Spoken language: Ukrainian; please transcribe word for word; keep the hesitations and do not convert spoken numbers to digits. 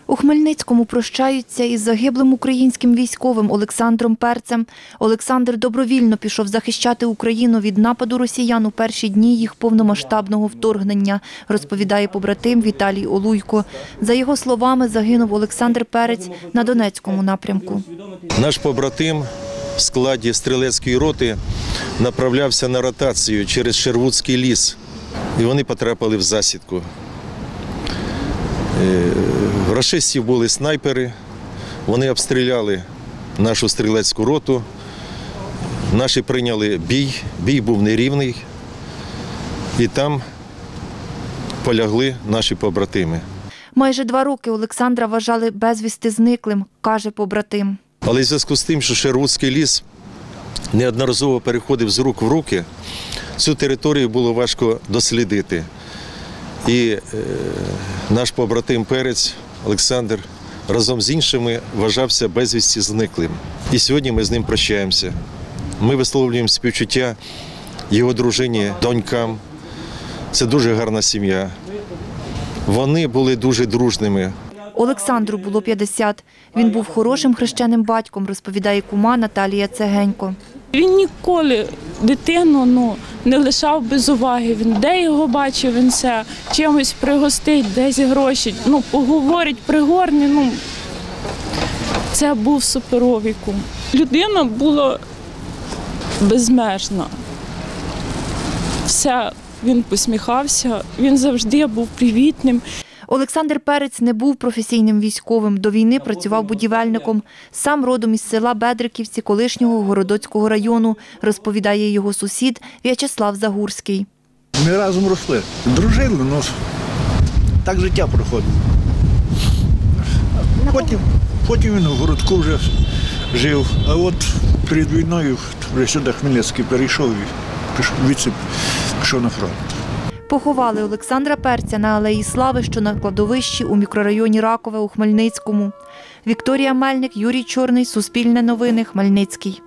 У Хмельницькому прощаються із загиблим українським військовим Олександром Перцем. Олександр добровільно пішов захищати Україну від нападу росіян у перші дні їх повномасштабного вторгнення, розповідає побратим Віталій Олуйко. За його словами, загинув Олександр Перець на Донецькому напрямку. Наш побратим в складі стрілецької роти направлявся на ротацію через Шервудський ліс, і вони потрапили в засідку. В рашистів були снайпери, вони обстріляли нашу стрілецьку роту, наші прийняли бій, бій був нерівний, і там полягли наші побратими. Майже два роки Олександра вважали безвісти зниклим, каже побратим. Але в зв'язку з тим, що Шервудський ліс неодноразово переходив з рук в руки, цю територію було важко дослідити. І е, наш побратим Перець Олександр разом з іншими вважався безвісті зниклим. І сьогодні ми з ним прощаємося. Ми висловлюємо співчуття його дружині, донькам. Це дуже гарна сім'я. Вони були дуже дружними. Олександру було п'ятдесят. Він був хорошим хрещеним батьком, розповідає кума Наталія Цегенько. Він ніколи дитину ну, не лишав без уваги. Він де його бачив, він все чимось пригостить, десь гроші, ну, поговорить, пригорне. Ну, це був суперовий кум. Людина була безмежна. Все, він посміхався, він завжди був привітним. Олександр Перець не був професійним військовим. До війни працював будівельником. Сам родом із села Бедриківці колишнього Городоцького району, розповідає його сусід В'ячеслав Загурський. Ми разом росли. Дружили, але так життя проходило. Потім, потім він в городку вже жив, а от перед війною вже сюди Хмельницький перейшов і пішов, відсип, пішов на фронт. Поховали Олександра Перця на Алеї Слави, що на кладовищі у мікрорайоні Ракове у Хмельницькому. Вікторія Мельник, Юрій Чорний, Суспільне новини, Хмельницький.